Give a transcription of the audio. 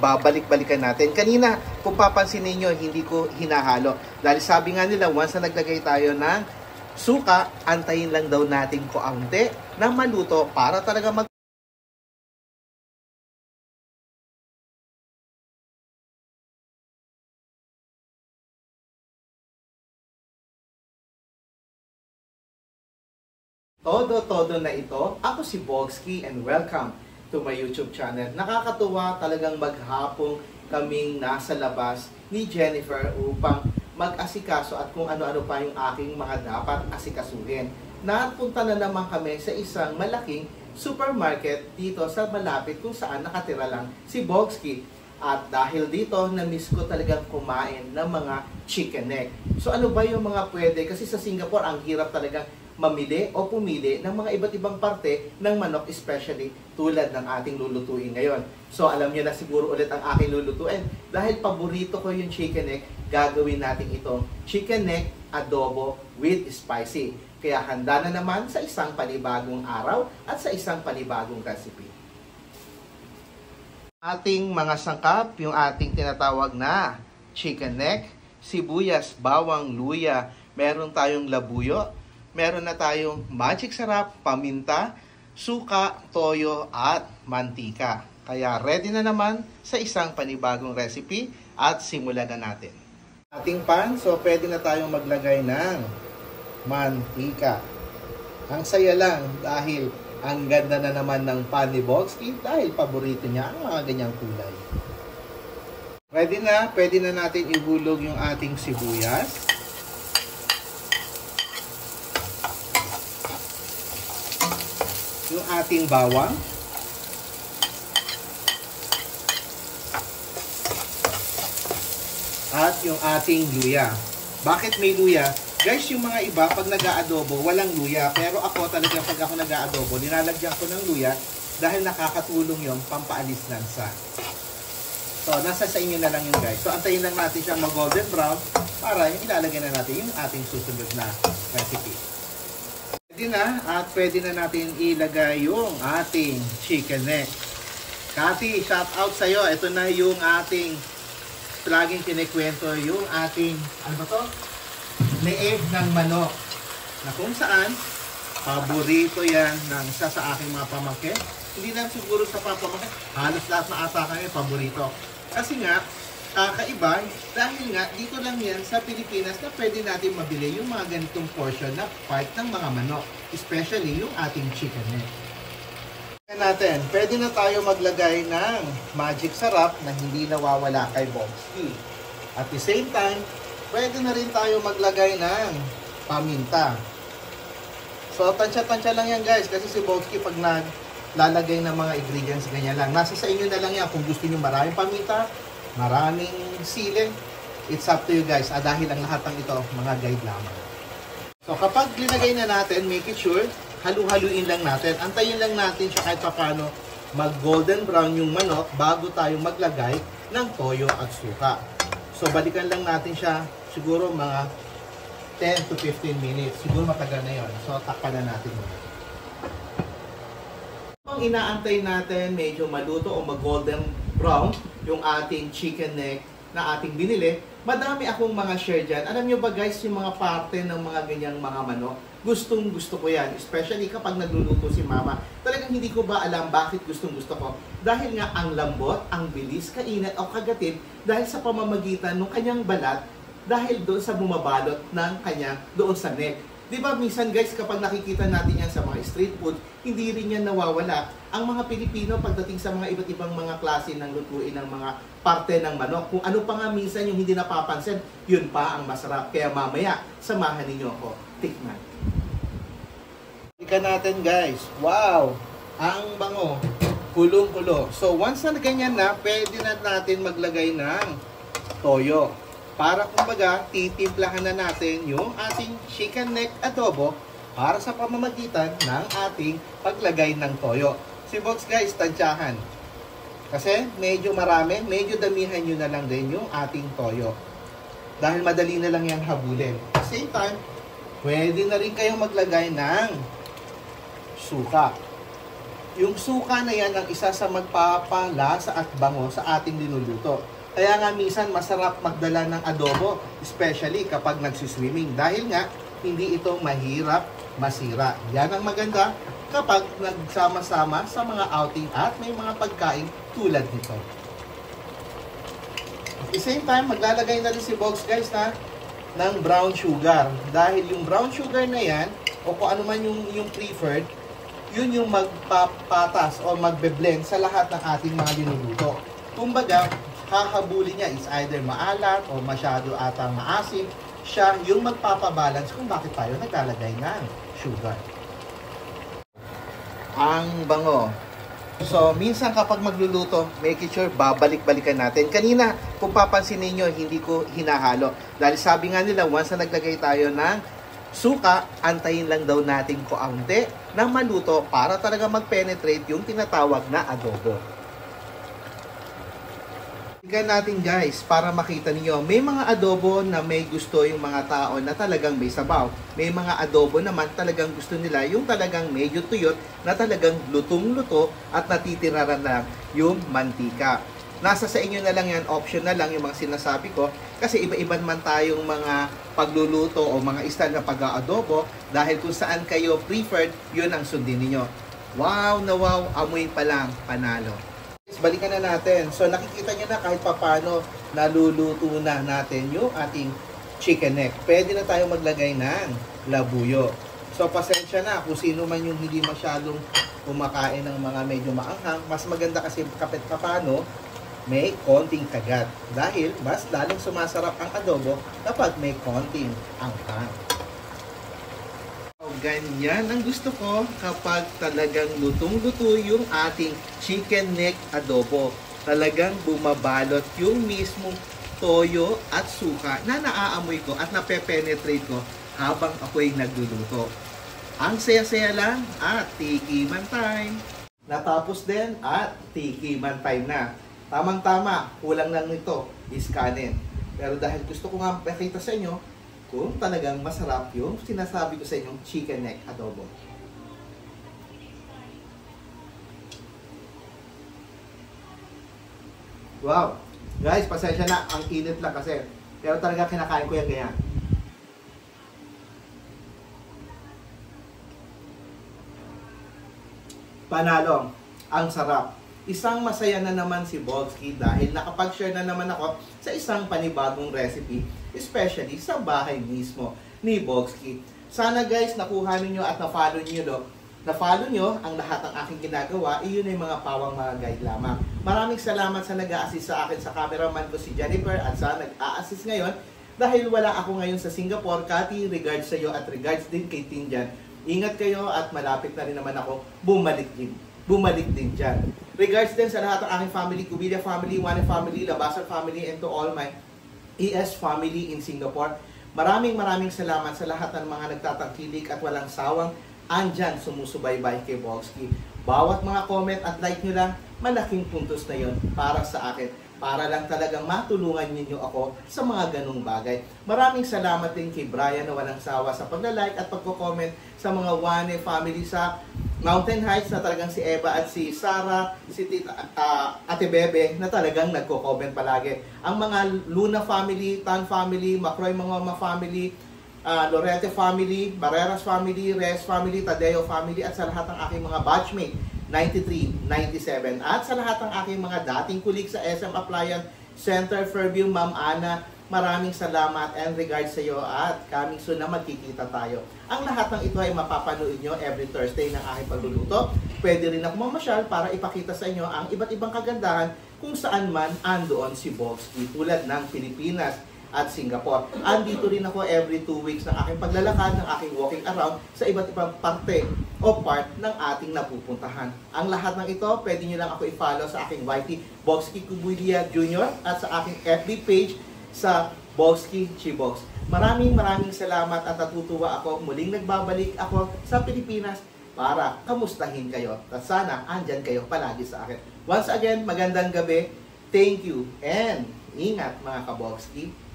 babalik-balikan natin. Kanina, kung papansin niyo, hindi ko hinahalo. Dahil sabi nga nila, once na naglagay tayo ng suka, antayin lang daw natin kaunti na maluto para talaga todo na ito. Ako si Bogsky and welcome to my YouTube channel. Nakakatuwa talagang maghapong kaming nasa labas ni Jennifer upang mag-asikaso at kung ano-ano pa yung aking mga dapat asikasuhin. Napunta na naman kami sa isang malaking supermarket dito sa malapit kung saan nakatira lang si Bogsky. At dahil dito, na-miss ko talagang kumain ng mga chicken neck. So ano ba yung mga pwede? Kasi sa Singapore, ang hirap talagang mamili o pumili ng mga iba't ibang parte ng manok, especially tulad ng ating lulutuin ngayon. So alam niyo na siguro ulit ang aking lulutuin. Dahil paborito ko yung chicken neck, gagawin natin itong chicken neck adobo with spicy. Kaya handa na naman sa isang panibagong araw at sa isang panibagong recipe. Ating mga sangkap, yung ating tinatawag na chicken neck, sibuyas, bawang, luya, meron tayong labuyo, meron na tayong magic sarap, paminta, suka, toyo, at mantika. Kaya ready na naman sa isang panibagong recipe at simulan na natin. Ating pan, so pwede na tayong maglagay ng mantika. Ang saya lang dahil ang ganda na naman ng pan ni Bogsky dahil paborito niya ang mga ganyang kulay. Ready na, pwede na natin ihulog yung ating sibuyas. Yung ating bawang. At yung ating luya. Bakit may luya? Guys, yung mga iba, pag nag-aadobo, walang luya. Pero ako talaga, pag ako nag-aadobo, nilalagyan ko ng luya dahil nakakatulong yung pampaalis lansa. So, nasa sa inyo na lang yun, guys. So, antayin lang natin siyang mag-golden brown para ilalagay na natin yung ating susunod na recipe. Pwede na at pwede na natin ilagay yung ating chicken neck. Cathy, shout out sa'yo. Ito na yung ating laging kinikwento, yung ating, ano ba to? Leeg ng manok. Na kung saan, paborito yan ng isa sa aking mga pamangkin. Hindi lang siguro sa pamangkin, halos lahat na ata kami paborito. Kasi nga, kakaiba, dahil nga dito lang yan sa Pilipinas na pwede natin mabili yung mga ganitong portion na part ng mga manok, especially yung ating chicken neck. Natin, pwede na tayo maglagay ng magic sarap na hindi nawawala kay Bogsky. At the same time, pwede na rin tayo maglagay ng paminta. So, tansya-tansya lang yan, guys, kasi si Bogsky pag naglalagay ng mga ingredients, ganyan lang. Nasa sa inyo na lang yan kung gusto nyo maraming paminta, maraming sili, it's up to you guys. Dahil ang lahat ng ito, mga guide lamang. So kapag linagay na natin, make it sure, halu-haluin lang natin. Antayin lang natin siya kahit paano mag-golden brown yung manok bago tayo maglagay ng toyo at suka. So balikan lang natin siya siguro mga 10 to 15 minutes. Siguro matagal na yun. So takpan na natin muna. Kung inaantay natin medyo maluto o mag-golden brown yung ating chicken neck na ating binili, madami akong mga share dyan. Alam nyo ba guys, yung mga parte ng mga ganyang mga manok, gustong gusto ko yan. Especially kapag nagluluto si mama. Talagang hindi ko ba alam bakit gustong gusto ko. Dahil nga ang lambot, ang bilis, kainat o kagatid dahil sa pamamagitan ng kanyang balat dahil doon sa bumabalot ng kanya doon sa neck. Diba minsan guys, kapag nakikita natin yan sa mga street food, hindi rin yan nawawala. Ang mga Pilipino pagdating sa mga iba't ibang mga klase ng lutuin ng mga parte ng manok, kung ano pa nga minsan yung hindi napapansin, yun pa ang masarap. Kaya mamaya, samahan ninyo ako. Tikman. Tika natin guys. Wow! Ang bango. Kulong-kulo. So once na ganyan na, pwede na natin maglagay ng toyo. Para kumbaga, titimplahan na natin yung ating chicken neck adobo para sa pamamagitan ng ating paglagay ng toyo. Si Bogs guys, tansyahan. Kasi medyo marami, medyo damihan nyo na lang din yung ating toyo. Dahil madali na lang yan habulin. At the same time, pwede na rin kayong maglagay ng suka. Yung suka na yan ang isa sa magpapalasa at bango sa ating linuluto. Kaya nga minsan masarap magdala ng adobo, especially kapag nagsiswimming. Dahil nga, hindi ito mahirap masira. Yan ang maganda kapag nagsama-sama sa mga outing at may mga pagkain tulad nito. At the same time, maglalagay na rin si Bogs guys ng brown sugar. Dahil yung brown sugar na yan, o kung ano man yung preferred, yun yung magpapatas o magbe-blend sa lahat ng ating mga linuluto. Kumbaga, hahabulin niya is either maalat o masyado atang maasim. Siya yung magpapabalance kung bakit tayo naglalagay ng sugar. Ang bango. So, minsan kapag magluluto, make sure babalik-balikan natin. Kanina, kung papansin niyo, hindi ko hinahalo. Dahil sabi nga nila, once na naglagay tayo ng suka, antayin lang daw natin kaunti na maluto para talaga mag-penetrate yung tinatawag na adobo. Tingnan natin guys, para makita niyo, may mga adobo na may gusto yung mga tao na talagang may sabaw. May mga adobo naman talagang gusto nila yung talagang medyo tuyot na talagang lutong-luto at natitiraran lang yung mantika. Nasa sa inyo na lang yan, option na lang yung mga sinasabi ko kasi iba-iba man tayong mga pagluluto o mga style na pag-aadobo dahil kung saan kayo preferred, yun ang sundin niyo. Wow na wow, amoy pa lang, panalo. Balikan na natin. So nakikita nyo na kahit papano naluluto na natin yung ating chicken neck. Pwede na tayo maglagay ng labuyo. So pasensya na kung sino man yung hindi masyadong kumakain ng mga medyo maanghang. Mas maganda kasi kapit papano may konting kagat. Dahil mas lalong sumasarap ang adobo kapag may konting anghang. Ganyan ang gusto ko kapag talagang lutong-luto yung ating chicken neck adobo. Talagang bumabalot yung mismong toyo at suka na naaamoy ko at napepenetrate ko habang ako'y nagluluto. Ang saya-saya lang at tikiman time. Natapos din at tikiman time na. Tamang-tama, kulang lang nito is kanin. Pero dahil gusto ko nga pakita sa inyo kung talagang masarap yung sinasabi ko sa inyong chicken neck adobo. Wow! Guys, pasensya na. Ang init lang kasi. Pero talaga kinakain ko yan ganyan. Panalo. Ang sarap. Isang masaya na naman si Bogski dahil nakapag-share na naman ako sa isang panibagong recipe, especially sa bahay mismo ni Bogski. Sana guys, nakuha ninyo at na-follow nyo ang lahat ng aking ginagawa, iyon ay mga pawang mga guide lamang. Maraming salamat sa nag-a-assist sa akin sa cameraman ko si Jennifer at sa nag-a-assist ngayon dahil wala ako ngayon sa Singapore. Kati, regards sa iyo at regards din kay Tinjan. Ingat kayo at malapit na rin naman ako bumalik din dyan. Regards din sa lahat ng aking family, Cubilla family, Wane family, Labasan family, and to all my ES family in Singapore. Maraming salamat sa lahat ng mga nagtatangkilik at walang sawang andyan sumusubaybay kay Bogski. Bawat mga comment at like nyo lang, malaking puntos na yon para sa akin. Para lang talagang matulungan ninyo ako sa mga ganung bagay. Maraming salamat din kay Brian na walang sawa sa pagla-like at pagko-comment sa mga Wane family sa Mountain Heights na talagang si Eva at si Sarah, si Tita, Ate Bebe na talagang nagko-comment palagi. Ang mga Luna family, Tan family, Macroy Mangoma family, Lorete family, Barreras family, Reyes family, Tadeo family at sa lahat ng aking mga batchmate 93, 97 at sa lahat ng aking mga dating kulig sa SM Appliance Center, Fairview, Ma'am Ana, maraming salamat and regards sa iyo at coming soon na magkikita tayo. Ang lahat ng ito ay mapapanood nyo every Thursday ng aking pagluluto. Pwede rin ako mamasyal para ipakita sa inyo ang iba't ibang kagandahan kung saan man andoon si Bogski tulad ng Pilipinas at Singapore. Andito rin ako every 2 weeks ng aking paglalakad, ng aking walking around sa iba't ibang parte o part ng ating napupuntahan. Ang lahat ng ito, pwede nyo lang ako i-follow sa aking YT Bogski Cubilla Jr. at sa aking FB page sa Bogski Chibox. Maraming salamat at natutuwa ako. Muling nagbabalik ako sa Pilipinas para kamustahin kayo. At sana andyan kayo palagi sa akin. Once again, magandang gabi. Thank you and ingat mga ka-Bogski.